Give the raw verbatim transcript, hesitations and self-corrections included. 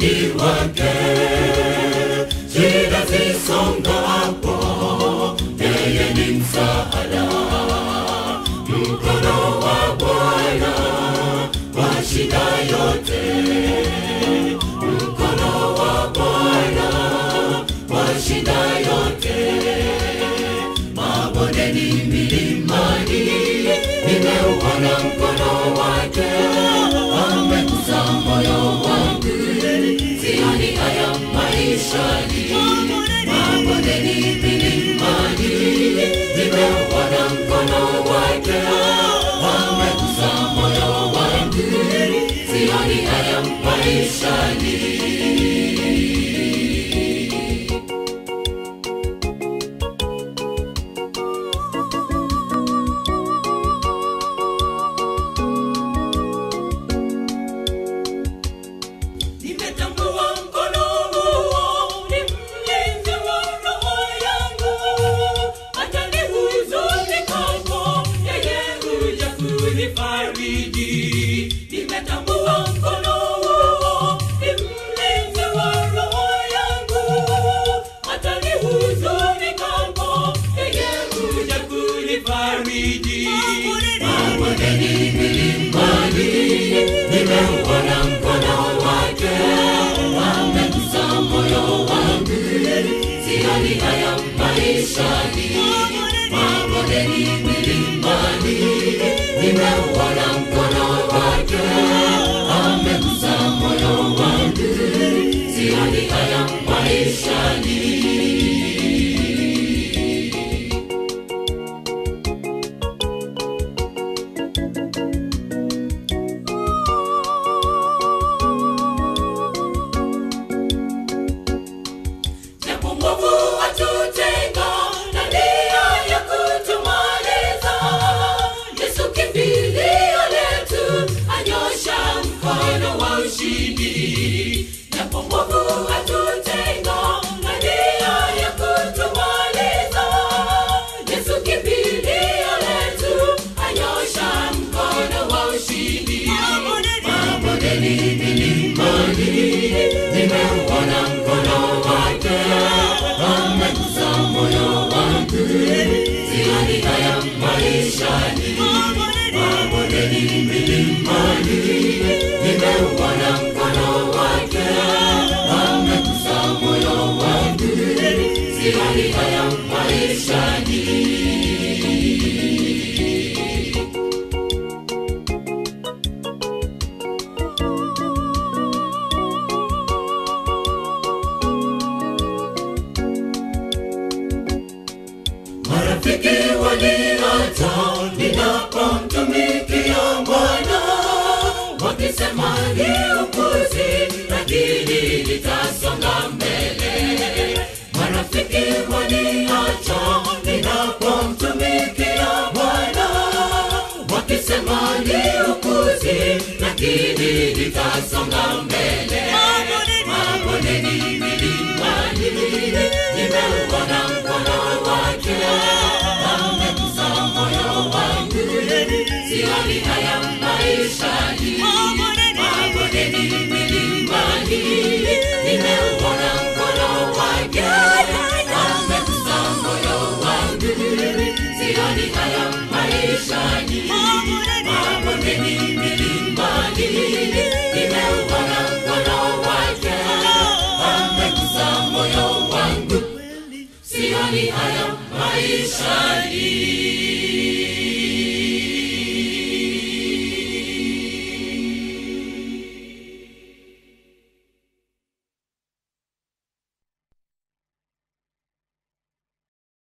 msaada wake. Shida zisongapo, yeye ni msaada. Mkono wa Bwana wa shida yote. Mkono wa Bwana wa shida yote. Mabondeni, milimani, nimeuona mkono wake. Amegusa moyo wangu, sioni haya maishani. Mabondeni, milimani, nimeuona mkono wake. Amegusa moyo wangu, sioni haya maishani. Mabondeni, milimani, nimeuona mkono wake. Amegusa moyo wangu, sioni haya maishani. Mabondeni, milimani, nimeuona mkono wake. Amegusa moyo wangu, sioni haya maishani. Japo mwovu atutenga na nia ya kutumaliza, Yesu kimbilio letu, anyosha mkono wa ushindi. Mabondeni, milimani, nimeuona mkono wake. Amegusa moyo wangu, sioni haya maishani. Mabondeni, milimani, nimeuona mkono wake. Amegusa moyo wangu, sioni haya maishani. Marafiki waniacha ninapomtumikia Bwana, wakisema ni upuzi, lakini nitasonga mbele. Marafiki waniacha ninapomtumikia Bwana, wakisema ni upuzi, lakini nitasonga mbele. Mabondeni, milimani, nimeuona mkono wake. Amegusa moyo wangu, sioni haya maishani. Mabondeni, milimani, nimeuona mkono wake. Amegusa moyo wangu, sioni haya maishani. Mabondeni, milimani, nimeuona mkono wake. Amegusa moyo wangu, sioni haya maishani.